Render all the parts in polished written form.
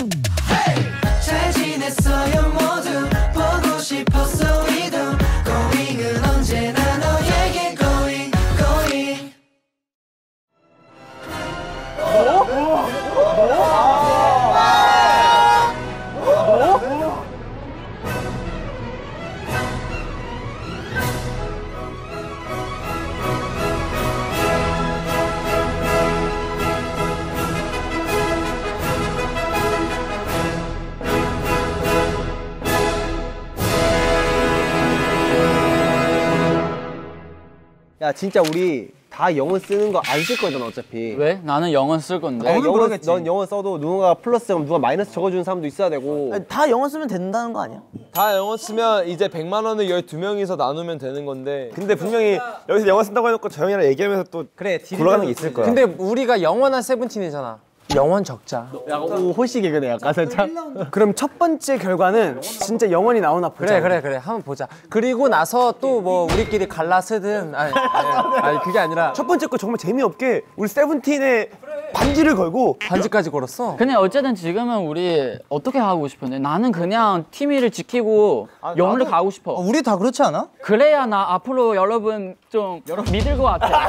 잘 지냈어요 모두 보고 싶었어 이도 Going은 언제나 너에게 going going. 야 진짜 우리 다 영어 쓰는 거 안 쓸 거잖아 어차피. 왜? 나는 영어 쓸 건데. 넌 영어 써도 누가 플러스하면 누가 마이너스 적어주는 사람도 있어야 되고. 아니, 다 영어 쓰면 된다는 거 아니야? 다 영어 쓰면 이제 100만 원을 12명이서 나누면 되는 건데. 근데 분명히 여기서 영어 쓴다고 해놓고 저 형이랑 얘기하면서 또 그래 굴러가는 게 있을 거야. 근데 우리가 영원한 세븐틴이잖아. 영원 적자. 약간 호시 개그네 약간 살짝. 그럼 첫 번째 결과는 진짜 영원히 나오나 보자. 그래 한번 보자. 그리고 나서 또 뭐 우리끼리 갈라 쓰든 아니 그게 아니라 첫 번째 거 정말 재미없게 우리 세븐틴에 반지를 걸고 반지까지 걸었어. 근데 어쨌든 지금은 우리 어떻게 하고 싶은데 나는 그냥 팀위를 지키고 영어를 가고 싶어. 우리 다 그렇지 않아? 그래야 나 앞으로 여러분 좀 믿을 것 같아.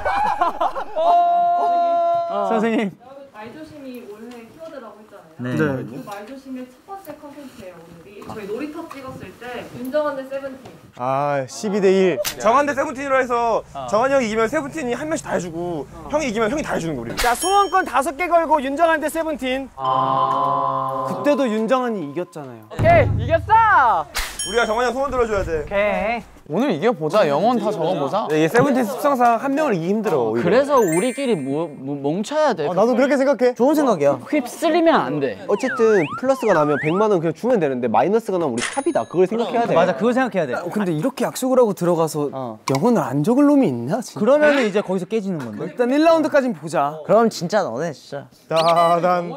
선생님. 말조심이 올해 키워드라고 했잖아요. 네. 그 말조심의 첫 번째 컨텐츠예요 오늘이. 저희 놀이터 찍었을 때 윤정한 대 세븐틴. 아 12대1 정한 대 세븐틴으로 해서 정한이 형이 이기면 세븐틴이 한 명씩 다 해주고 형이 이기면 형이 다 해주는 거 우리. 자 소원권 5개 걸고 윤정한 대 세븐틴. 그때도 윤정한이 이겼잖아요. 오케이 이겼어. 우리가 정한이 형 소원 들어줘야 돼. 오케이. 오늘 이겨보자. 영원 다 적어보자. 이게 세븐틴 습성상 한 명을 이기기 힘들어. 오히려. 그래서 우리끼리 뭉쳐야 돼. 나도 그렇게 생각해. 좋은 생각이야. 휩쓸리면 안 돼. 어쨌든 플러스가 나면 100만 원 그냥 주면 되는데 마이너스가 나면 우리 탑이다. 그걸 생각해야 돼. 맞아, 그걸 생각해야 돼. 근데 이렇게 약속을 하고 들어가서 영혼을 안 적을 놈이 있나? 진짜? 그러면은 이제 거기서 깨지는 건데. 일단 1라운드까지는 보자. 그럼 진짜 너네 진짜. 따단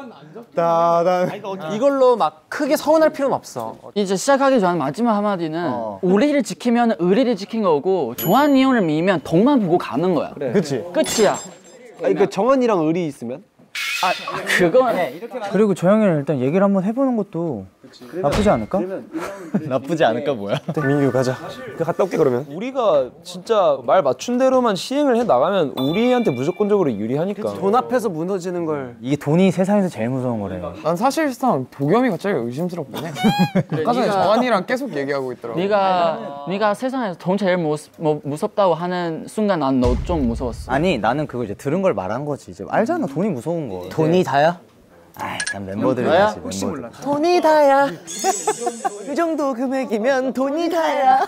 이걸로 막 크게 서운할 필요는 없어. 이제 시작하기 전 마지막 한마디는 우리를 지키면 의리를 지킨 거고 조한이 형을 미면 덕만 보고 가는 거야. 그래. 그치. 끝이야. 아니 그 정한이랑 의리 있으면? 그건 그리고 저 형이랑 일단 얘기를 한번 해보는 것도 나쁘지 않을까? 나쁘지 않을까 뭐야? 민규 가자. 갔다 올게 그러면. 우리가 진짜 말 맞춘 대로만 시행을 해 나가면 우리한테 무조건적으로 유리하니까. 돈 앞에서 무너지는 걸. 이게 돈이 세상에서 제일 무서운 거래. 난 사실상 도겸이 갑자기 의심스럽긴 해. 아까 전에 정한이랑 계속 얘기하고 있더라고. 네가 세상에서 돈 제일 무섭다고 하는 순간 난 너 좀 무서웠어. 아니 나는 그거 이제 들은 걸 말한 거지. 이제 알잖아 돈이 무서운 거. 돈이 다야? 아이 그냥 멤버들이 다지. 혹시 몰라. 돈이 다야. 그 정도 금액이면 돈이 다야.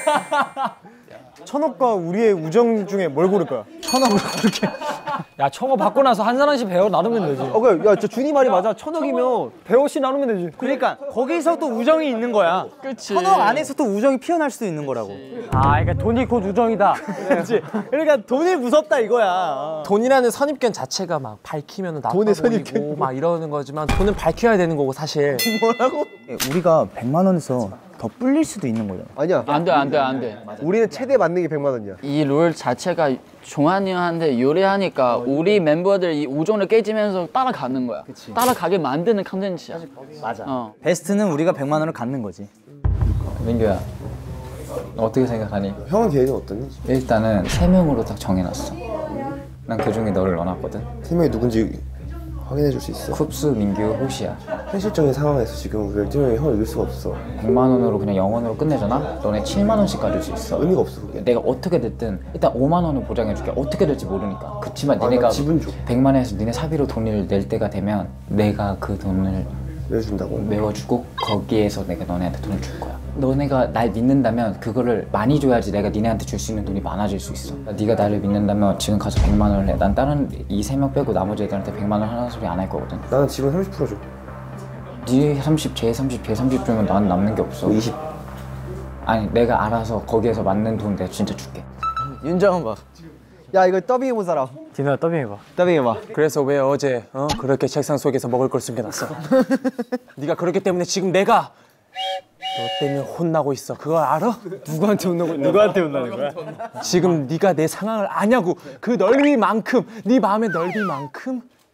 천억과 우리의 우정 중에 뭘 고를 거야? 천억을 그렇게. 야 청어 받고 나서 한 사람씩 배워 나누면 되지. 그래, 야, 저 준이 말이 맞아. 1000억이면 100억씩 나누면 되지. 그러니까 거기서 또 우정이 있는 거야. 그치. 천억 안에서 또 우정이 피어날 수도 있는 거라고. 아 그러니까 돈이 곧 우정이다. 그렇지. 그러니까 돈이 무섭다 이거야. 돈이라는 선입견 자체가 막 밝히면 나빠 보이고 막 이러는 거지만 돈은 밝혀야 되는 거고 사실. 뭐라고? 우리가 100만 원에서 더 불릴 수도 있는 거잖아. 아니야. 안 돼. 우리는 최대 만능이 100만 원이야. 이 룰 자체가 종환이 형한테 유리하니까 우리 멤버들 이 우정을 깨지면서 따라가는 거야. 따라가게 만드는 컨텐츠야. 맞아. 베스트는 우리가 100만 원을 갖는 거지. 민규야, 어떻게 생각하니? 형은 계획은 어떠니? 일단은 3명으로 딱 정해놨어. 난 그중에 너를 넣어놨거든. 3명이 누군지 확인해 줄 수 있어? 쿱스, 민규, 호시야. 현실적인 상황에서 지금 우리가 12명이 형을 이길 수가 없어. 100만 원으로 그냥 영원으로 끝내잖아? 너네 7만 원씩 가질 수 있어. 의미가 없어 그게. 내가 어떻게 됐든 일단 5만 원을 보장해줄게. 어떻게 될지 모르니까. 그치만 나 니네가 지분 줘. 100만 원에서 니네 사비로 돈을 낼 때가 되면 내가 그 돈을 내준다고? 메워주고 거기에서 내가 너네한테 돈을 줄 거야. 너네가 날 믿는다면 그거를 많이 줘야지 내가 니네한테 줄 수 있는 돈이 많아질 수 있어. 네가 나를 믿는다면 지금 가서 100만 원을 내. 난 다른 이 3명 빼고 나머지 애들한테 100만 원 하는 소리 안 할 거거든. 나는 지분 30% 줘. 네 30, 쟤 30, 걔 30 주면 나는 남는 게 없어. 20. 아니 내가 알아서 거기에서 맞는 돈 내가 진짜 줄게. 윤정한 봐. 야 이거 더빙해본 사람. 디노야 더빙해봐. 더빙해봐. 그래서 왜 어제 그렇게 책상 속에서 먹을 걸 숨겨놨어? 네가 그렇기 때문에 지금 내가 너 때문에 혼나고 있어. 그거 알아? 누구한테 혼나고 있는 거야? 누구한테 혼나는 거야? 지금 네가 내 상황을 아냐고. 그 넓이만큼, 네 마음의 넓이만큼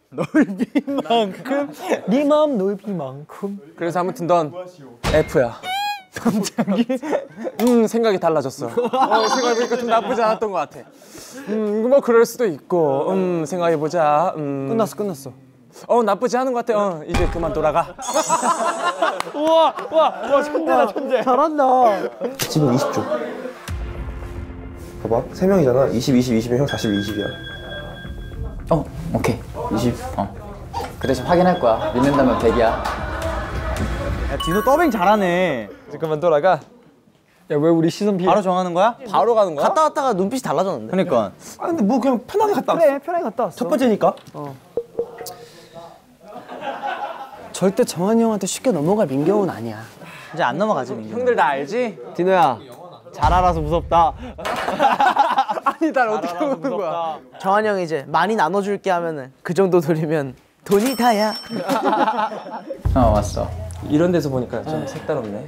넓이만큼 네 마음 넓이만큼. 그래서 아무튼 넌 F야. 갑자기 생각이 달라졌어. 생각해보니까 좀 나쁘지 않았던 것 같아. 뭐 그럴 수도 있고. 생각해보자. 끝났어. 나쁘지 않은 것 같아. 이제 그만 돌아가. 와 천재다 천재. 잘한다. 지금 20초. 봐봐 3명이잖아. 20, 20면 형 40, 20이야. 오케이. 20. 그 대신 확인할 거야. 믿는다면 100이야. 야 디노 더빙 잘하네. 그만 돌아가. 야 왜 우리 시선 피해? 바로 정하는 거야? 바로 가는 거야? 갔다 왔다가 눈빛이 달라졌는데. 그러니까. 아 근데 뭐 그냥 편하게 갔다 왔어. 그래 편하게 갔다 왔어. 첫 번째니까. 절대 정한이 형한테 쉽게 넘어갈 민경은 아니야. 이제 안 넘어가지 민규. 형들 다 알지? 디노야 잘 알아서 무섭다. 아니 날 어떻게 보는 거야? 정한이 형이 이제 많이 나눠줄게 하면은 그 정도 돌리면 돈이 다야. 왔어. 이런 데서 보니까 좀 색다르네.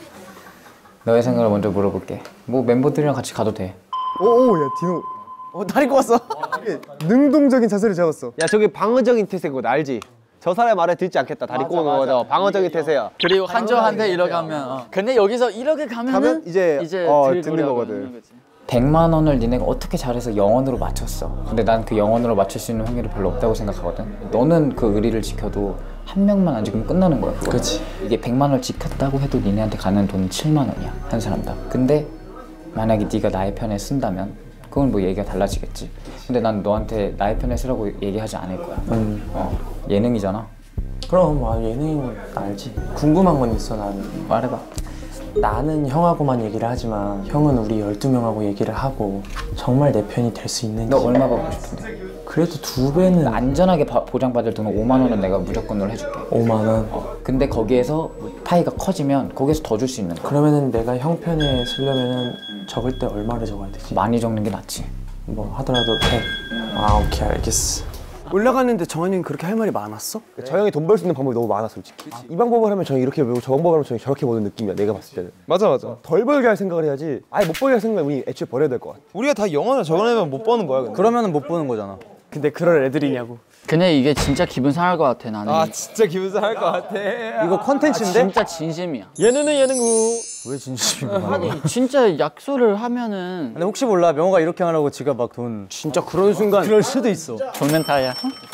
너의 생각을 먼저 물어볼게. 뭐 멤버들이랑 같이 가도 돼. 오야 디노. 다리 꼬았어. 능동적인 자세를 잡았어. 야 저게 방어적인 태세거든 알지? 저 사람의 말을 듣지 않겠다. 다리 꼬는 거죠. 방어적인 태세야. 그리고 한조한테 이렇게 가면 근데 여기서 이렇게 가면은 이제 들거리하고 듣는 거거든. 하는 거지. 100만 원을 니네가 어떻게 잘해서 영원으로 맞췄어. 근데 난 그 영원으로 맞출 수 있는 확률이 별로 없다고 생각하거든. 너는 그 의리를 지켜도 한 명만 안 지키면 끝나는 거야. 그렇지. 이게 100만 원을 지켰다고 해도 니네한테 가는 돈은 7만 원이야. 한 사람당. 근데 만약에 네가 나의 편에 쓴다면 그건 뭐 얘기가 달라지겠지. 근데 난 너한테 나의 편에 쓰라고 얘기하지 않을 거야. 예능이잖아. 그럼 예능인 알지. 궁금한 건 있어 나는. 말해봐. 나는 형하고만 얘기를 하지만 형은 우리 12명하고 얘기를 하고 정말 내 편이 될 수 있는지. 너 얼마 받고 싶은데? 그래도 2배는 안전하게 보장받을 돈은 5만 원은 내가 무조건 널 해줄게. 5만 원. 근데 거기에서 파이가 커지면 거기에서 더 줄 수 있는 거야. 그러면은 내가 형 편에 쓰려면은 적을 때 얼마를 적어야 되지? 많이 적는 게 낫지. 뭐 하더라도 100. 오케이 알겠어. 올라가는데 정한이 형이 그렇게 할 말이 많았어? 저 형이 돈 벌 수 있는 방법이 너무 많아 솔직히. 이 방법을 하면 저는 이렇게 배우고 저 방법을 하면 저는 저렇게 보는 느낌이야 내가 봤을 때는. 맞아. 덜 벌게 할 생각을 해야지. 아예 못 벌게 할 생각을 우리 애초에 버려야 될 것 같아. 우리가 다 영어를 적어내면 못 버는 거야. 근데. 그러면은 못 보는 거잖아. 근데 그럴 애들이냐고. 근데 이게 진짜 기분 상할 것 같아 나는. 진짜 기분 상할 것 같아. 이거 컨텐츠인데? 진짜 진심이야. 예능은 예능구. 왜 진심이야? 진짜 약속을 하면은 근데 혹시 몰라 명호가 이렇게 하라고 지가 막 돈. 진짜 그런 순간 그럴 수도 있어. 돈은 다야.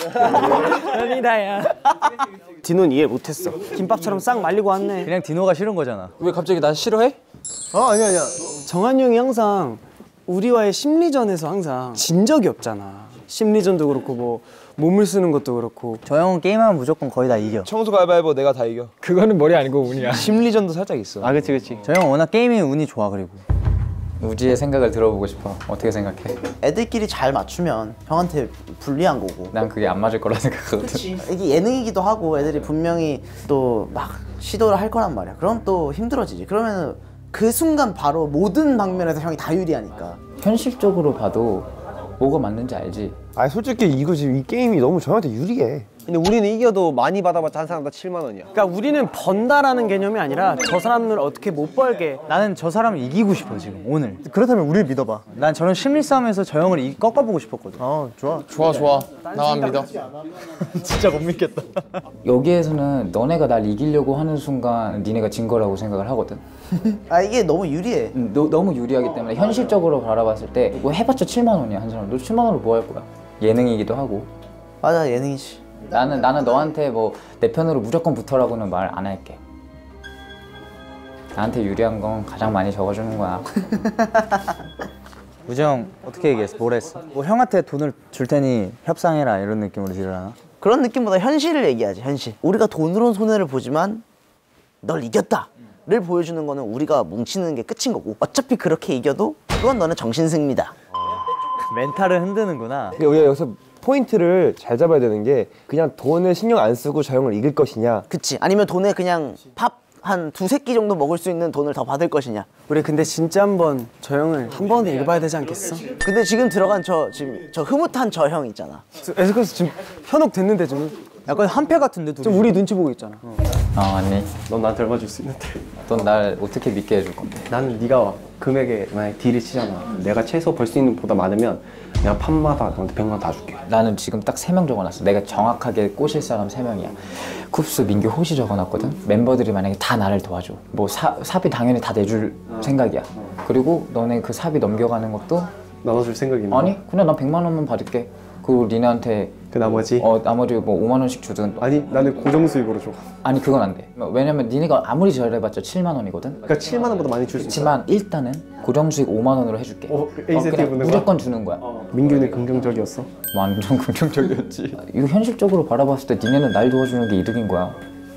돈이 다야. 디노는 이해 못했어. 김밥처럼 싹 말리고 왔네. 그냥 디노가 싫은 거잖아. 왜 갑자기 나 싫어해? 아니야. 정한이 형이 항상 우리와의 심리전에서 항상 진 적이 없잖아. 심리전도 그렇고 뭐 몸을 쓰는 것도 그렇고. 저 형은 게임하면 무조건 거의 다 이겨. 청소 가위바위보 내가 다 이겨. 그거는 머리 아니고 운이야. 심리전도 살짝 있어. 아 그치. 저 형은 워낙 게임이 운이 좋아. 그리고 우지의 생각을 들어보고 싶어. 어떻게 생각해? 애들끼리 잘 맞추면 형한테 불리한 거고. 난 그게 안 맞을 거라 생각하거든. 이게 예능이기도 하고 애들이 분명히 또 막 시도를 할 거란 말이야. 그럼 또 힘들어지지. 그러면 그 순간 바로 모든 방면에서 형이 다 유리하니까. 현실적으로 봐도 뭐가 맞는지 알지? 아니 솔직히 이거 지금 이 게임이 너무 저한테 유리해. 근데 우리는 이겨도 많이 받아봤자 한 사람당 7만 원이야. 그러니까 우리는 번다라는 개념이 아니라 저 사람을 어떻게 못 벌게. 나는 저 사람을 이기고 싶어 지금 오늘. 그렇다면 우리를 믿어봐. 난 저런 심리 싸움에서 저 형을 꺾어보고 싶었거든. 좋아. 나만 믿어. 진짜 못 믿겠다. 여기에서는 너네가 날 이기려고 하는 순간 니네가 진 거라고 생각을 하거든. 아 이게 너무 유리해. 너무 유리하기 때문에 현실적으로 바라봤을 때 뭐 해봤자 7만 원이야 한 사람. 너 7만 원으로 뭐 할 거야? 예능이기도 하고. 맞아 예능이지. 나는 너한테 뭐 내 편으로 무조건 붙어라고는 말 안 할게. 나한테 유리한 건 가장 많이 적어주는 거야. 우정 어떻게 얘기했어? 뭐라 했어? 뭐 형한테 돈을 줄 테니 협상해라 이런 느낌으로 딜을 하나? 그런 느낌보다 현실을 얘기하지. 현실. 우리가 돈으로 손해를 보지만 널 이겼다를 보여주는 거는 우리가 뭉치는 게 끝인 거고. 어차피 그렇게 이겨도 그건 너네 정신승리다. 멘탈을 흔드는구나. 우리가 여기서 포인트를 잘 잡아야 되는 게 그냥 돈을 신경 안 쓰고 저 형을 이길 것이냐. 그치. 아니면 돈에 그냥 밥 한 두세 끼 정도 먹을 수 있는 돈을 더 받을 것이냐. 우리 근데 진짜 한번 저 형을 한 번은 읽어봐야 되지 않겠어? 근데 지금 들어간 저 흐뭇한 저 형 있잖아. 에스커스 지금 현혹 됐는데 좀 약간 한패 같은데 둘이. 우리 눈치 보고 있잖아. 아니 넌 나한테 얼마 줄 수 있는데? 넌 날 어떻게 믿게 해줄 건데? 나는 네가 와. 금액에 만약 딜을 치잖아. 내가 최소 벌 수 있는 보다 많으면 내가 판마다 너한테 100만 원 다 줄게. 나는 지금 딱 3명 적어놨어. 내가 정확하게 꼬실 사람 3명이야. 쿱스, 민규, 호시 적어놨거든. 멤버들이 만약에 다 나를 도와줘. 뭐 사비 당연히 다 내줄 생각이야. 그리고 너네 그 사비 넘겨가는 것도 나눠줄 생각이 있나? 아니 그냥 난 100만 원만 받을게. 그리고 니네한테 그 나머지? 나머지 뭐 5만 원씩 주든. 아니 나는 고정 수익으로 줘. 아니 그건 안 돼. 왜냐면 니네가 아무리 잘해봤자 7만 원이거든. 그러니까 7만 원보다 많이 줄 수 있어. 그렇지만 일단은 고정 수익 5만 원으로 해줄게. 인센티브 그냥 는 무조건 주는 거야. 민규는 긍정적이었어? 완전 긍정적이었지. 이거 현실적으로 바라봤을 때 니네는 날 도와주는 게 이득인 거야.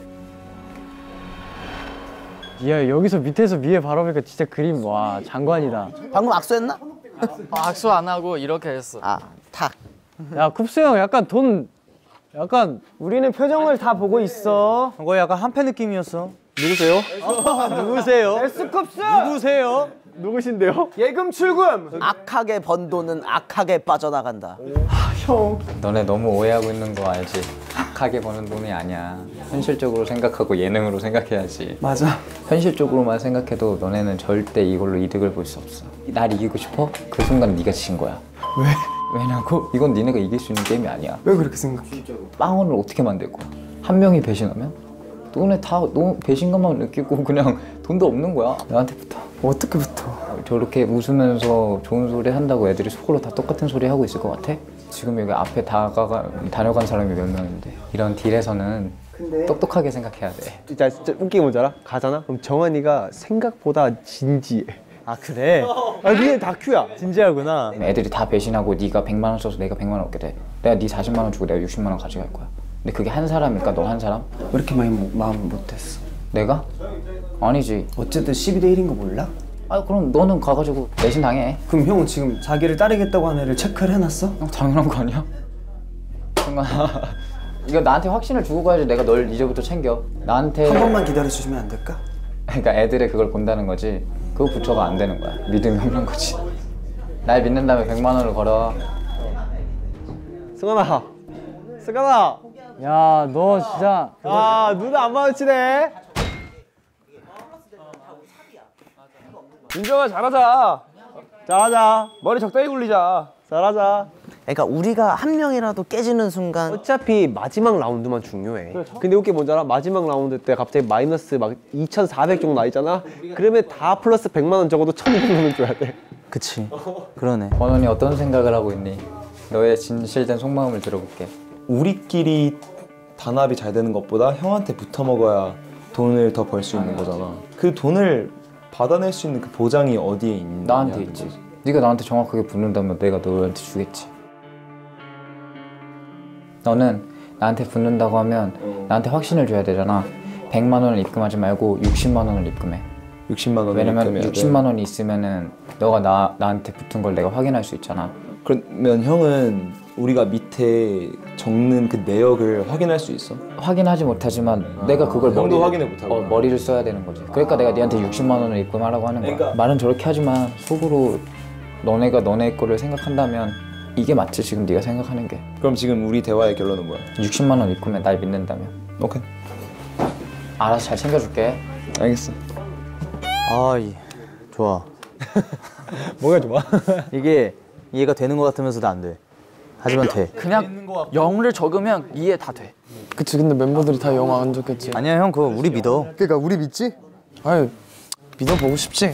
야 여기서 밑에서 위에 바라보니까 진짜 그림 와 장관이다. 방금 악수했나? 악수 안 하고 이렇게 했어. 탁. 야 쿱스 형 약간 약간 우리는 표정을 다 보고 있어. 이거 약간 한패 느낌이었어. 누구세요? 누구세요? S쿱스 누구세요? 누구신데요? 예금 출금. 악하게 번 돈은 악하게 빠져나간다. 너네 너무 오해하고 있는 거 알지? 악하게 버는 돈이 아니야. 현실적으로 생각하고 예능으로 생각해야지. 맞아. 현실적으로만 생각해도 너네는 절대 이걸로 이득을 볼 수 없어. 날 이기고 싶어? 그 순간 네가 진 거야. 왜? 왜냐고? 이건 니네가 이길 수 있는 게임이 아니야. 왜 그렇게 생각해? 빵원을 어떻게 만들 거야? 한 명이 배신하면? 너네 다 너무 배신감만 느끼고 그냥 돈도 없는 거야. 나한테 붙어. 어떻게 붙어? 저렇게 웃으면서 좋은 소리 한다고 애들이 속으로 다 똑같은 소리 하고 있을 것 같아? 지금 여기 앞에 다녀간 사람이 몇 명인데 이런 딜에서는 똑똑하게 생각해야 돼. 진짜 웃긴 게 뭔지 알아? 가잖아? 그럼 정한이가 생각보다 진지해. 아 그래? 아 니네 다큐야. 진지하구나. 애들이 다 배신하고 네가 100만 원 써서 내가 100만 원 얻게 돼. 내가 네 40만 원 주고 내가 60만 원 가져갈 거야. 근데 그게 한 사람일까? 너 한 사람? 왜 이렇게 많이 마음 못했어? 내가? 아니지. 어쨌든 12대 1인 거 몰라? 아 그럼 너는 가가지고 내신 당해. 그럼 형은 지금 자기를 따르겠다고 하는 애를 체크를 해놨어? 당연한 거 아니야? 승관아 이거 나한테 확신을 주고 가야지 내가 널 이제부터 챙겨. 나한테 한 번만 기다려주시면 안 될까? 그러니까 애들의 그걸 본다는 거지. 그거 부처가 안 되는 거야. 믿음이 없는 거지. 날 믿는다면 100만 원을 걸어. 승관아. 승관아. 야 너 진짜 아 눈 안 마주치네. 윤정아 잘하자. 잘하자. 머리 적당히 굴리자. 잘하자. 그러니까 우리가 한 명이라도 깨지는 순간 어차피 마지막 라운드만 중요해. 근데 웃긴 게 뭔지 알아? 마지막 라운드 때 갑자기 마이너스 막 2,400 정도 나 있잖아? 그러면 다 플러스 100만 원 적어도 1,200만 원 줘야 돼. 그치. 그러네. 권원이 어떤 생각을 하고 있니? 너의 진실된 속마음을 들어볼게. 우리끼리 단합이 잘 되는 것보다 형한테 붙어 먹어야 돈을 더 벌 수 있는 거잖아. 그 돈을 받아낼 수 있는 그 보장이 어디에 있는 나한테 있지. 네가 나한테 정확하게 붙는다면 내가 너한테 주겠지. 너는 나한테 붙는다고 하면 나한테 확신을 줘야 되잖아. 100만 원을 입금하지 말고 60만 원을 입금해. 60만 원을 왜냐면 입금해야 60만 원이 있으면은 너가 나한테 붙은 걸 내가 확인할 수 있잖아. 그러면 형은 우리가 밑에 적는 그 내역을 확인할 수 있어? 확인하지 못하지만 내가 그걸 형도 확인을 못하고 머리를 써야 되는 거지. 그러니까 내가 네한테 60만 원을 입금하라고 하는 거야. 그러니까. 말은 저렇게 하지만 속으로 너네가 너네 거를 생각한다면 이게 맞지. 지금 네가 생각하는 게. 그럼 지금 우리 대화의 결론은 뭐야? 60만 원 입금해. 날 믿는다면. 오케이. 알아서 잘 챙겨줄게. 알겠어. 좋아. 뭐가 좋아? 이게 이해가 되는 것 같으면서도 안 돼. 하지만 돼. 그냥 영어를 적으면 이해 다 돼. 그치 근데 멤버들이 다 영어 안 적겠지. 아니야 형 그거 우리 믿어. 그러니까 우리 믿지? 아유 믿어보고 싶지.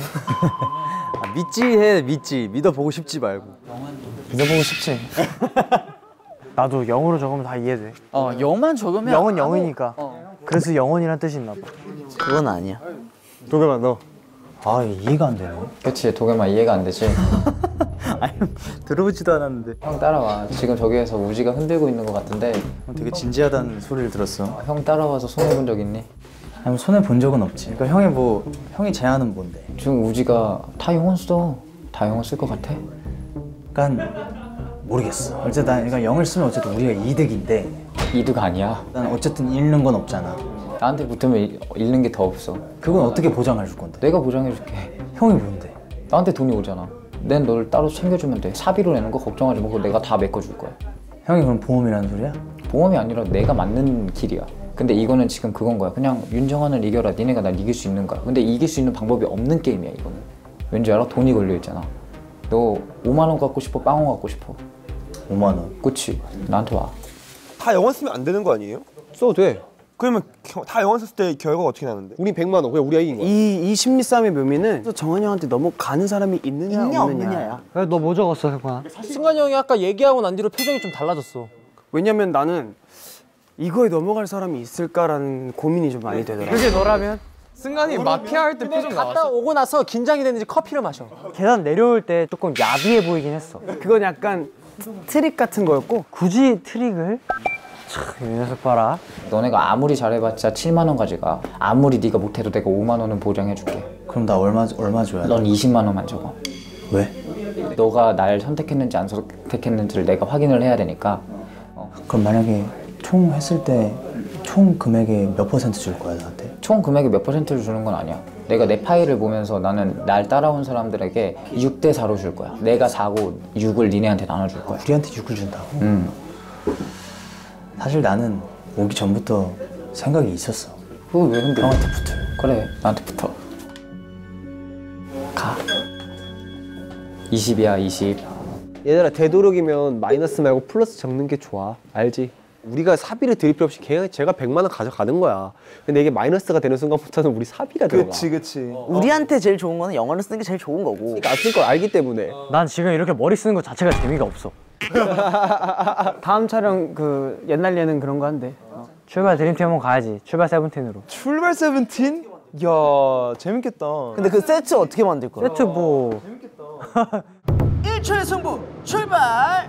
믿지. 믿어보고 싶지 말고. 믿어보고 싶지. 나도 영어로 적으면 다 이해돼. 영만 적으면 영은 영이니까. 그래서 영원이란 뜻이 있나 봐. 그건 아니야. 도겸아 너. 이해가 안 되네. 그치. 도겸아 이해가 안 되지. 아니 들어보지도 않았는데. 형 따라와. 지금 저기에서 우지가 흔들고 있는 것 같은데 되게 진지하다는 소리를 들었어. 형 따라와서 손해본 적 있니? 아니 손해 본 적은 없지. 그러니까 형이 제안은 뭔데? 지금 우지가 다 영어 써. 다 영어 쓸 것 같아? 그러니까 모르겠어. 어쨌든 그러니까 영을 쓰면 어쨌든 우리가 이득인데 이득 아니야. 난 어쨌든 잃는 건 없잖아. 나한테 붙으면 잃는 게 더 없어. 그건 어떻게 보장해 줄 건데? 내가 보장해줄게. 형이 뭔데? 나한테 돈이 오잖아. 난 널 따로 챙겨주면 돼. 사비로 내는 거 걱정하지 말고 내가 다 메꿔줄 거야. 형이 그럼 보험이라는 소리야? 보험이 아니라 내가 맞는 길이야. 근데 이거는 지금 그건 거야. 그냥 윤정환을 이겨라. 니네가 날 이길 수 있는 거야. 근데 이길 수 있는 방법이 없는 게임이야 이거는. 왠지 알아? 돈이 걸려있잖아. 너 5만 원 갖고 싶어? 빵원 갖고 싶어? 5만 원. 그치? 나한테 와. 다 영원 쓰면 안 되는 거 아니에요? 써도 돼. 그러면 다 영원 썼을 때 결과가 어떻게 나는데? 우린 100만 원, 그냥 우리가 이긴 거야. 이 심리 싸움의 묘미는 또 정한이 형한테 넘어가는 사람이 있느냐 없느냐야. 너 뭐 적었어, 형아? 승관이 형이 아까 얘기하고 난 뒤로 표정이 좀 달라졌어. 왜냐면 나는 이거에 넘어갈 사람이 있을까라는 고민이 좀 많이 되더라. 그게 너라면? 승관이 마피아 할 때 표정 나왔어. 갔다 오고 나서 긴장이 됐는지 커피를 마셔. 계단 내려올 때 조금 야비해 보이긴 했어. 그건 약간 트릭 같은 거였고. 굳이 트릭을? 참, 이 녀석 봐라. 너네가 아무리 잘해봤자 7만 원 가져가. 아무리 네가 못해도 내가 5만 원은 보장해줄게. 그럼 나 얼마 줘야 돼? 넌 20만 원만 적어. 왜? 너가 날 선택했는지 안 선택했는지를 내가 확인을 해야 되니까. 그럼 만약에 총 했을 때 총 금액의 몇 퍼센트 줄 거야 나한테? 총 금액의 몇 퍼센트를 주는 건 아니야. 내가 내 파일을 보면서 나는 날 따라온 사람들에게 6대 4로 줄 거야. 내가 4고 6을 니네한테 나눠줄 거야. 우리한테 6을 준다고? 사실 나는 오기 전부터 생각이 있었어. 그거 왜 근데? 형한테 붙어. 그래, 나한테 붙어. 가. 20이야, 20. 얘들아, 되도록이면 마이너스 말고 플러스 적는 게 좋아. 알지? 우리가 사비를 드릴 필요 없이 제가 100만 원 가져가는 거야. 근데 이게 마이너스가 되는 순간부터는 우리 사비가 들어가. 그치. 우리한테 제일 좋은 거는 영어를 쓰는 게 제일 좋은 거고. 그러니까 안 쓸 걸 알기 때문에. 난 지금 이렇게 머리 쓰는 것 자체가 재미가 없어. 다음 촬영 그 옛날 예능 그런 거 한대. 출발 드림팀 한번 가야지. 출발 세븐틴으로. 출발 세븐틴? 이야, 재밌겠다. 근데 그 세트 어떻게 만들 거야? 세트 뭐 1초의 승부 출발!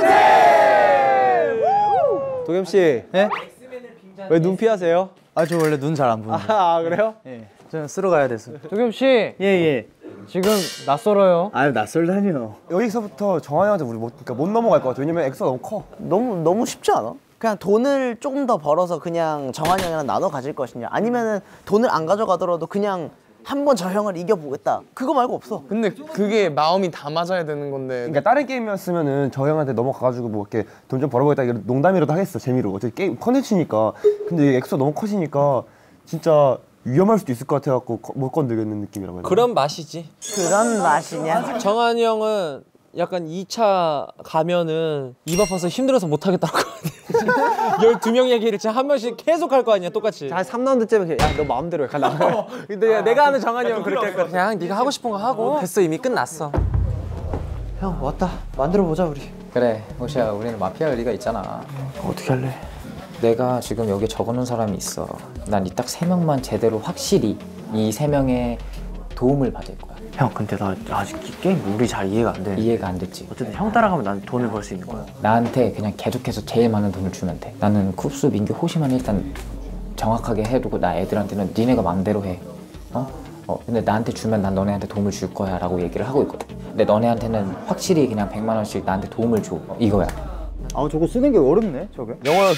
도겸 씨. 네? 왜 눈 피하세요? 아, 저 원래 눈 잘 안 보는데. 아, 그래요? 예. 저는 쓰러 가야 돼서. 도겸 씨. 예. 지금 낯설어요. 아유, 낯설다니요. 여기서부터 정한이한테 우리 못 넘어갈 것 같아. 왜냐면 액수가 너무 커. 너무 쉽지 않아? 그냥 돈을 조금 더 벌어서 그냥 정한이 형이랑 나눠 가질 것이냐, 아니면은 돈을 안 가져가더라도 그냥 한번 저 형을 이겨보겠다, 그거 말고 없어. 근데 그게 마음이 다 맞아야 되는 건데. 그러니까 다른 게임이었으면은 저 형한테 넘어가가지고 뭐 이렇게 돈 좀 벌어보겠다 이런 농담이라도 하겠어, 재미로. 어차피 게임 컨텐츠니까. 근데 액수가 너무 커지니까 진짜 위험할 수도 있을 것 같아갖고 못 건드리는 느낌이라고 해야 되나? 그런 맛이지. 그런 맛이냐? 정한이 형은 약간 2차 가면은 입 아파서 힘들어서 못 하겠다고 하거든. 12명 얘기를 진짜 한 명씩 계속 할 거 아니야, 똑같이. 한 3라운드쯤에 야, 너 마음대로 해. 가. 근데 내가 아는 정한이 형은 그렇게 할 거야. 그냥 네가 하고 싶은 거 하고. 됐어, 이미 끝났어. 형 왔다. 만들어 보자 우리. 그래, 호시야, 우리는 마피아 의리가 있잖아. 어떻게 할래? 내가 지금 여기 적어놓은 사람이 있어. 난 이 딱 3명만 제대로 확실히 이 3명의 도움을 받을 거야. 형 근데 나 아직 이 게임 룰이 잘 이해가 안 돼. 이해가 안 됐지? 어쨌든 형 따라가면 난 돈을 벌 수 있는 거야. 나한테 그냥 계속해서 제일 많은 돈을 주면 돼. 나는 쿱스, 민규, 호시만 일단 정확하게 해두고 나 애들한테는 니네가 마음대로 해. 근데 나한테 주면 난 너네한테 도움을 줄 거야 라고 얘기를 하고 있거든. 근데 너네한테는 확실히 그냥 100만 원씩 나한테 도움을 줘. 이거야. 아, 저거 쓰는 게 어렵네, 저게. 영어여서.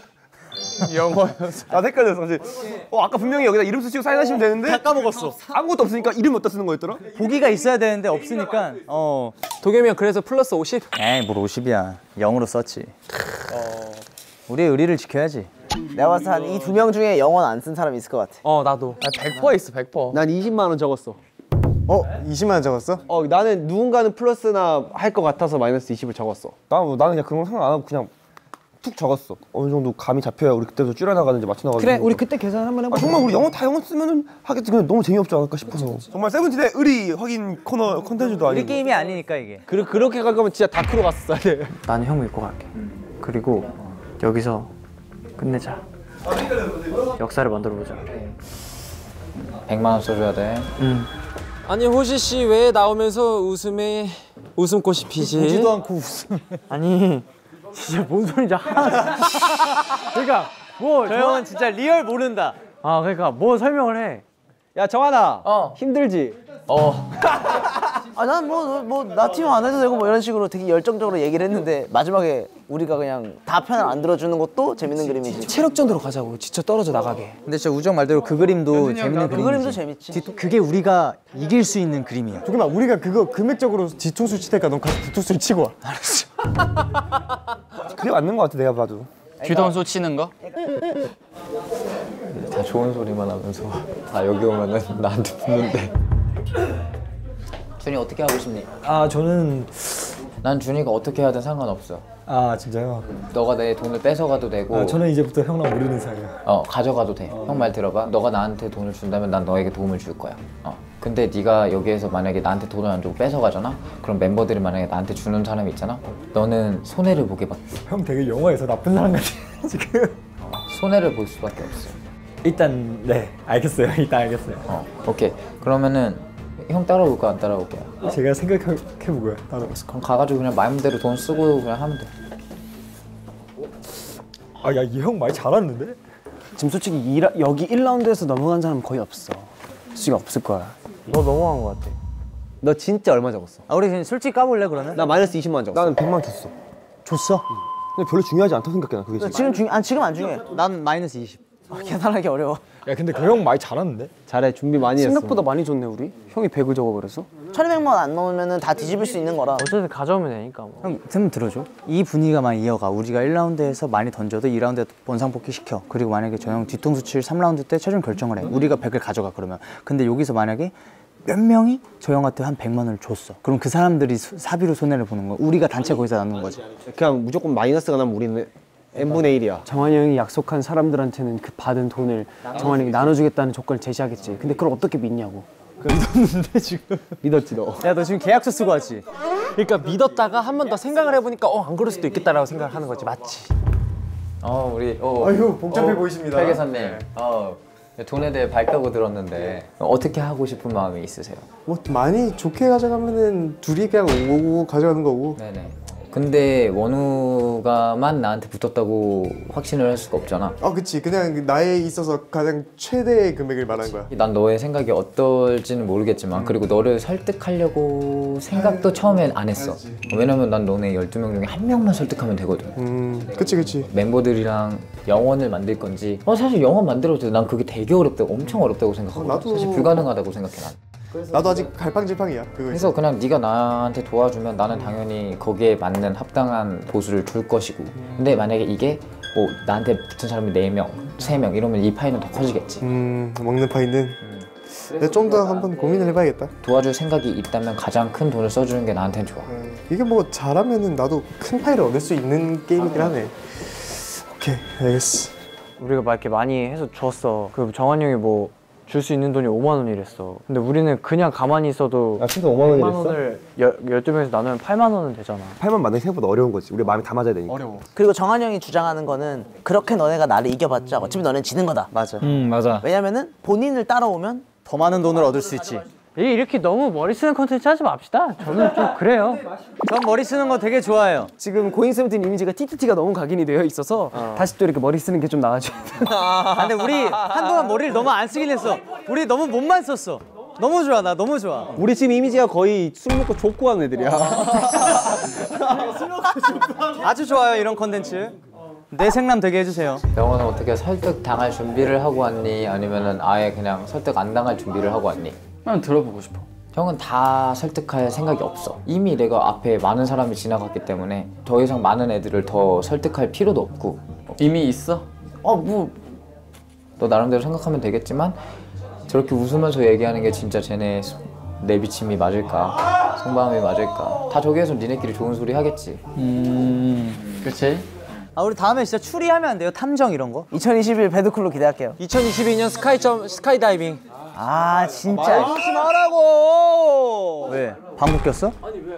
나 헷갈렸어 사실. 아까 분명히 여기다 이름 쓰시고 사인하시면 되는데 다 까먹었어. 아무것도 없으니까 이름 어디다 쓰는 거였더라? 보기가 있어야 되는데 없으니까. 도겸이 형 그래서 플러스 50? 에이, 뭘 50이야. 0으로 썼지. 우리의 의리를 지켜야지. 내가 봤을 때 한 이 2명 중에 영원 안 쓴 사람이 있을 것 같아. 나도. 100% 있어, 100%. 난 20만 원 적었어. 20만 원 적었어? 나는 누군가는 플러스나 할 것 같아서 마이너스 20을 적었어. 나는 그냥 그런 거 상관 안 하고 그냥 툭 적었어. 어느 정도 감이 잡혀야 우리 그때부터 줄여나가는지 맞춰나가는지. 그래, 우리 그때 계산 한번 해봐. 정말 우리 영어 쓰면은 하겠지. 근데 너무 재미없지 않을까 싶어서. 정말 세븐틴의 의리 확인 코너 컨텐츠도 아니고. 우리 게임이 아니니까 이게. 그렇게 갈 거면 진짜 다크로 갔었어야 돼. 나는 형 믿고 갈게. 그리고 여기서 끝내자. 역사를 만들어 보자. 100만 원 써줘야 돼. 아니, 호시 씨 왜 나오면서 웃음꽃이 피지? 보지도 않고 웃음. 아니 진짜 뭔 소리인지 하나도. 그러니까 뭐 저 형은 진짜 리얼 모른다. 그러니까 뭐 설명을 해. 야 정한아. 힘들지? 난 나 팀 안 해도 되고 뭐 이런 식으로 되게 열정적으로 얘기를 했는데 마지막에 우리가 그냥 다 편을 안 들어주는 것도 재밌는 그림이지. 체력전으로 가자고. 지쳐 떨어져 나가게. 근데 진짜 우정 말대로 그 그림도 재밌는 그 그림이지. 그림도 재밌지. 그게 우리가 이길 수 있는 그림이야. 조금만 우리가 그거 금액적으로 뒤통수 칠 테니까 넌 가서 뒤통수를 치고 와. 알았어. 그게 맞는 것 같아 내가 봐도. 뒤통수 치는 거? 다 좋은 소리만 하면서 다 여기 오면은 나한테 붙는데. 준이 어떻게 하고 싶니? 아 저는 난 준이가 어떻게 하든 상관없어. 아 진짜요? 너가 내 돈을 뺏어가도 되고. 아, 저는 이제부터 형랑 모르는 사이야. 가져가도 돼. 형 말 들어봐. 너가 나한테 돈을 준다면 난 너에게 도움을 줄 거야. 근데 네가 여기에서 만약에 나한테 돈을 안 주고 뺏어가잖아? 그럼 멤버들이 만약에 나한테 주는 사람이 있잖아? 너는 손해를 보게 봐. 형 되게 영화에서 나쁜 사람 같아 지금. 손해를 볼 수밖에 없어. 일단 네 알겠어요. 일단 알겠어요. 오케이. 그러면은 형 따라올 거야 안 따라올 거야? 제가 생각해보고요. 따라왔어. 그럼 가가지고 그냥 마음대로 돈 쓰고 그냥 하면 돼. 아 야 이 형 말 잘하는데? 지금 솔직히 여기 1라운드에서 넘어간 사람 거의 없어. 솔직히 없을 거야. 너 넘어간 것 같아. 너 진짜 얼마 적었어? 우리 그냥 솔직히 까볼래 그러면? 나 마이너스 20만 적었어. 나는 100만 줬어. 줬어? 근데 별로 중요하지 않다고 생각해 나 그게. 지금 안 중요해. 난 마이너스 20. 계산하기 어려워. 야 근데 그 형 말 잘하는데? 잘해 준비 많이 했어. 생각보다 많이 줬네 우리. 형이 100을 적어버렸어. 1200만 원 안 넣으면 다 뒤집을 수 있는 거라. 어차피 가져오면 되니까 뭐. 형, 쌤 들어줘. 이 분위기가만 이어가. 우리가 1라운드에서 많이 던져도 2라운드에 원상 복귀시켜. 그리고 만약에 저 형 뒤통수 칠 3라운드 때 최종 결정을 해. 우리가 100을 가져가 그러면. 근데 여기서 만약에 몇 명이 저 형한테 한 100만 원을 줬어. 그럼 그 사람들이 사비로 손해를 보는 거야. 우리가 단체 거기서 나누는 거지. 그냥 무조건 마이너스가 나면 우리는 n분의 1이야. 정한이 형이 약속한 사람들한테는 그 받은 돈을 정한이 형이 나눠주겠다는 조건을 제시하겠지. 근데 그걸 어떻게 믿냐고. 믿었는데 지금. 믿었지 너. 야 너 지금 계약서 쓰고 왔지? 그러니까 믿었다가 한 번 더 생각을 해보니까 안 그럴 수도 있겠다라고 생각을 하는 거지. 맞지? 우리 아유 복잡해 보이십니다. 회계사님. 돈에 대해 밝다고 들었는데 어떻게 하고 싶은 마음이 있으세요? 뭐 많이 좋게 가져가면은 둘이 그냥 오고 가져가는 거고. 네네. 근데 원우가만 나한테 붙었다고 확신을 할 수가 없잖아. 그치. 그냥 나에 있어서 가장 최대의 금액을 말한 거야. 난 너의 생각이 어떨지는 모르겠지만 그리고 너를 설득하려고 생각도 처음엔 안 했어. 왜냐면 난 너네 12명 중에 한 명만 설득하면 되거든. 그치. 멤버들이랑 영원을 만들 건지 사실 영원 만들어도 돼. 난 그게 되게 어렵다고 엄청 어렵다고 생각하거든. 나도. 사실 불가능하다고 생각해 난. 나도 아직 갈팡질팡이야. 그래서 그냥 네가 나한테 도와주면 나는 당연히 거기에 맞는 합당한 보수를 줄 것이고 근데 만약에 이게 뭐 나한테 붙은 사람이 4명, 3명 이러면 이 파이는 더 커지겠지. 먹는 파이는 내가 좀 더 한번 고민을 해봐야겠다. 도와줄 생각이 있다면 가장 큰 돈을 써주는 게 나한테는 좋아. 이게 뭐 잘하면은 나도 큰 파이를 얻을 수 있는 게임이긴 하네. 오케이 알겠어. 우리가 막 이렇게 많이 해서 줬어. 그 정한이 형이 뭐 줄 수 있는 돈이 5만 원이랬어. 근데 우리는 그냥 가만히 있어도 진짜 5만 원이랬어? 5만 원을 12명에서 나누면 8만 원은 되잖아. 8만 만나기 생각보다 어려운 거지. 우리 마음이 다 맞아야 되니까. 어려워. 그리고 정한이 형이 주장하는 거는 그렇게 너네가 나를 이겨봤자 어차피 너네는 지는 거다. 맞아. 맞아. 왜냐면은 본인을 따라오면 더 많은 돈을 얻을 수 있지. 이렇게 너무 머리 쓰는 컨텐츠 하지 맙시다. 저는 좀 그래요. 전 머리 쓰는 거 되게 좋아해요. 지금 고잉 세븐틴 이미지가 TTT가 너무 각인이 되어 있어서 다시 또 이렇게 머리 쓰는 게 좀 나아져야 돼. 근데 우리 한동안 머리를 너무 안 쓰긴 했어. 우리 너무 몸만 썼어. 너무 좋아. 나 너무 좋아. 우리 지금 이미지가 거의 술 먹고 족구 하는 애들이야. 아주 좋아요 이런 컨텐츠. 내 생남 되게 해주세요. 영호는 어떻게 설득 당할 준비를 하고 왔니? 아니면은 아예 그냥 설득 안 당할 준비를 하고 왔니? 그냥 들어보고 싶어. 형은 다 설득할 생각이 없어. 이미 내가 앞에 많은 사람이 지나갔기 때문에 더 이상 많은 애들을 더 설득할 필요도 없고. 이미 있어? 너 나름대로 생각하면 되겠지만 저렇게 웃으면서 얘기하는 게 진짜 쟤네 내비침이 맞을까? 속마음이 맞을까? 다 저기에서 니네끼리 좋은 소리 하겠지. 그치? 우리 다음에 진짜 추리하면 안 돼요? 탐정 이런 거? 2021 배드쿨로 기대할게요. 2022년 스카이다이빙. 진짜. 하지 말라고. 왜? 방귀 꼈어?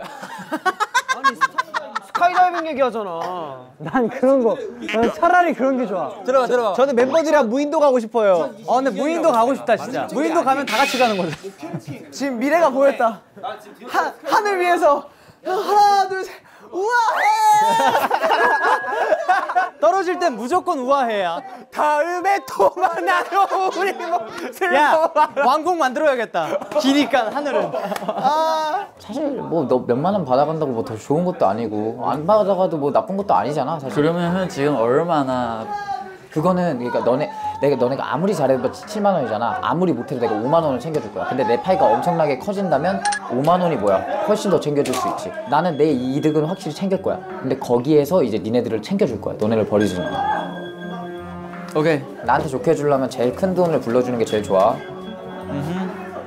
스카이다이빙 얘기하잖아. 난 그런 거. 난 차라리 그런 게 좋아. 들어봐. 저는 멤버들이랑 무인도 가고 싶어요. 근데 무인도 가고 싶다 진짜. 무인도 가면 다 같이 가는 거죠. 지금 미래가 보였다. 하늘 위에서 하나 둘 셋. 우아해! 떨어질 땐 무조건 우아해야. 다음에 또 만나요. 우리 뭐 야, 왕국 만들어야겠다. 기니까 하늘은. 사실 뭐 너 몇만 원 받아간다고 뭐 더 좋은 것도 아니고 안 받아가도 뭐 나쁜 것도 아니잖아 사실. 그러면 지금 얼마나 그거는 그러니까 너네가 아무리 잘해도 7만 원이잖아. 아무리 못해도 내가 5만 원을 챙겨줄 거야. 근데 내 파이가 엄청나게 커진다면 5만 원이 뭐야? 훨씬 더 챙겨줄 수 있지. 나는 내 이득은 확실히 챙길 거야. 근데 거기에서 이제 니네들을 챙겨줄 거야. 너네를 버리지 마. 오케이. 나한테 좋게 해주려면 제일 큰 돈을 불러주는 게 제일 좋아.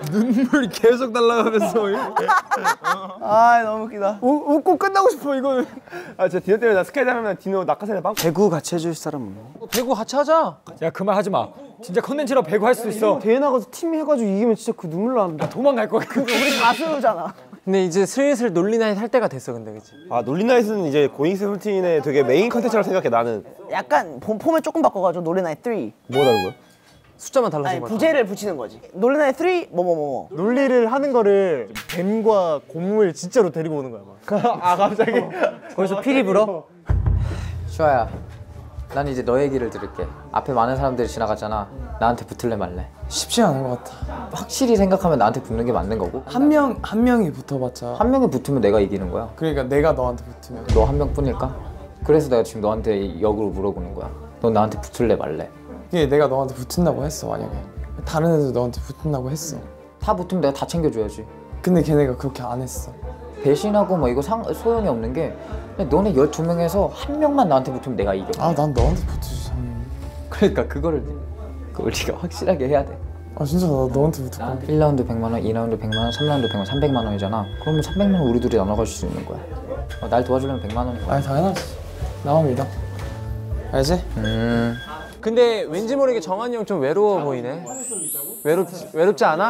눈물이 계속 날아가면서. 아 너무 웃기다. 웃고 끝나고 싶어 이거는. 아 진짜 디노 때문에 나 스카이 하면 디노 낙하산에 빵. 배구 같이 해줄 사람 없나? 배구 같이 하자. 야 그만 하지 마. 진짜 컨텐츠로 배구 할 수 있어. 대회 나가서 팀 해가지고 이기면 진짜 그 눈물 나는데. 도망갈 거야. 우리 가수잖아. 근데 이제 슬슬 논리나잇 할 때가 됐어 근데 그치? 아 논리나잇은 이제 고잉 세븐틴의 되게 메인 컨텐츠라고 생각해 나는. 약간 폼을 조금 바꿔가지고 노래나잇 3 뭐 다른 거야? 숫자만 아니 달라진 거야. 부제를 붙이는 거지. 노래나잇 3 뭐뭐뭐 논리를 하는 거를 뱀과 곰을 진짜로 데리고 오는 거야. 막. 아 갑자기 거기서 피리 불어? 슈아야, 난 이제 너 얘기를 들을게. 앞에 많은 사람들이 지나갔잖아. 나한테 붙을래 말래? 쉽지 않은 것 같아. 확실히 생각하면 나한테 붙는 게 맞는 거고, 한 명이 붙어봤자. 한 명이 붙으면 내가 이기는 거야. 그러니까 내가 너한테 붙으면. 너 한 명뿐일까? 그래서 내가 지금 너한테 역으로 물어보는 거야. 넌 나한테 붙을래 말래? 이게 내가 너한테 붙은다고 했어 만약에. 다른 애들 너한테 붙는다고 했어. 다 붙으면 내가 다 챙겨줘야지. 근데 걔네가 그렇게 안 했어. 배신하고 뭐 이거 소용이 없는 게, 그냥 너네 12명에서 한 명만 나한테 붙으면 내가 이겨. 아 난 너한테 붙으지. 그러니까 그거를 우리가 확실하게 해야 돼. 아 진짜 나 너한테 붙을 거야. 1라운드 100만 원, 2라운드 100만 원, 3라운드 100만 원, 300만 원이잖아. 그러면 300만 원 우리 둘이 나눠 가질 수 있는 거야. 날 도와주려면 100만 원인 거야. 아니 당연하지. 나만 믿어. 알지? 근데 왠지 모르게 정한이 형 좀 외로워 보이네. 외롭지 않아?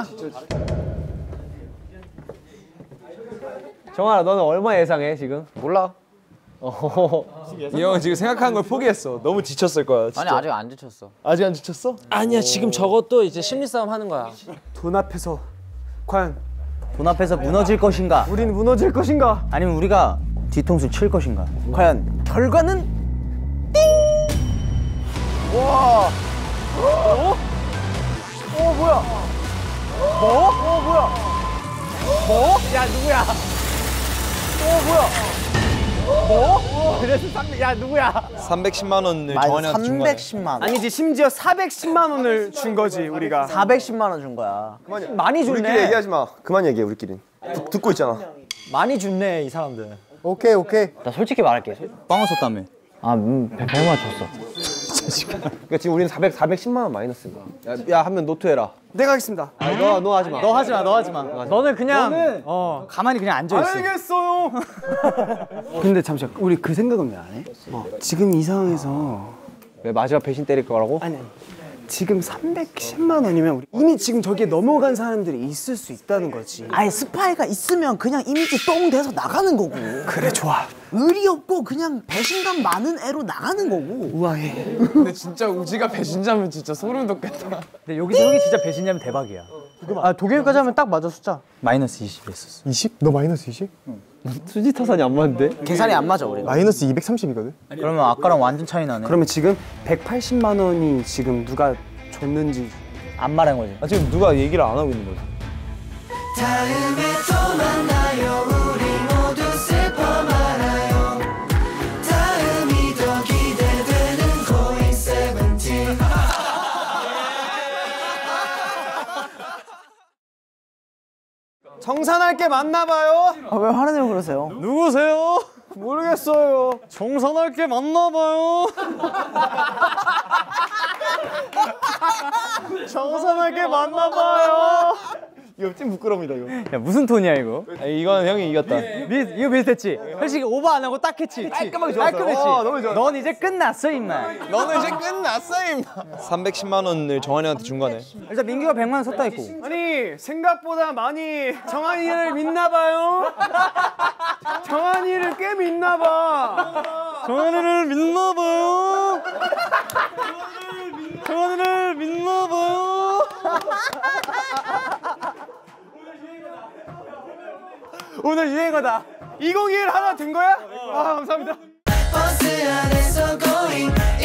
정한아 너는 얼마 예상해 지금? 몰라. 이 형은 지금 생각하는 걸 포기했어. 너무 지쳤을 거야. 진짜. 아니 아직 안 지쳤어. 아직 안 지쳤어? 아니야 지금 저것도 이제 심리 싸움 하는 거야. 돈 앞에서 과연 돈 앞에서 무너질 것인가? 우린 무너질 것인가? 아니면 우리가 뒤통수 칠 것인가? 과연 결과는 와. 뭐야? 뭐? 뭐야? 뭐? 야 누구야? 뭐야? 뭐? 그래서 야 누구야? 310만 원을 맞아, 정한이한테 준 거야. 310만 원. 아니지 심지어 410만 원을 준 거지 우리가. 410만 원 준 거야. 많이 우리끼리 줬네. 얘기하지 마. 그만 얘기해 우리끼리. 듣고 있잖아. 많이 줬네 이 사람들. 오케이 오케이. 나 솔직히 말할게. 빵을 썼다며. 아, 100만 줬어. 그러니까 지금 우리는 410만 원 마이너스인 거야. 야 한 명 노트해라. 내가 하겠습니다. 너 하지 마. 너 하지 마, 너 하지 마. 너는 그냥 가만히 그냥 앉아 있어. 알겠어요. 근데 잠시만 우리 그 생각은 왜 안 해? 지금 이 상황에서 왜 마지막 배신 때릴 거라고? 아니 지금 310만 원이면 우리 이미 지금 저기에 넘어간 사람들이 있을 수 있다는 거지. 아예 스파이가 있으면 그냥 이미지 똥 돼서 나가는 거고. 그래 좋아. 의리 없고 그냥 배신감 많은 애로 나가는 거고. 우아해. 근데 진짜 우지가 배신자면 진짜 소름 돋겠다. 근데 여기서 형이 진짜 배신자면 대박이야. 아 독일까지 하면 딱 맞아 숫자. 마이너스 20 했었어. 20? 너 마이너스 20? 수지 타산이 안 맞는데? 계산이 안 맞아 우리. 마이너스 230이거든? 그러면 아까랑 완전 차이 나네. 그러면 지금 180만 원이 지금 누가 줬는지 안 말한 거지. 아 지금 누가 얘기를 안 하고 있는 거지. 다음에 또 만나요 우리 모두 슬퍼 말아요 다음이 더 기대되는 고잉 세븐틴 정산할게 맞나봐요. 왜 화내냐고 그러세요? 누구세요? 모르겠어요. 정산할게 맞나봐요. 정산할게 맞나봐요. 이거 찐 부끄럽니다 이거. 야 무슨 톤이야 이거? 이건 형이 이겼다. 이거 비슷했지? 솔직히 오버 안 하고 딱 했지? 깔끔하게 좋았어. 깔끔했지? 너무 좋아. 넌 이제 끝났어 임마. 너는 이제 끝났어 임마. 310만 원을 정한이한테 준 거네. 일단 민규가 100만 원 섰다 했고. 아니 생각보다 많이 정한이를 믿나봐요. 정한이를 꽤 믿나봐. 정한이를 믿나봐요. 정한이를 믿나봐요. 오늘 유행어다. 201 하나 된 거야? 아 감사합니다. 버스 안에서 going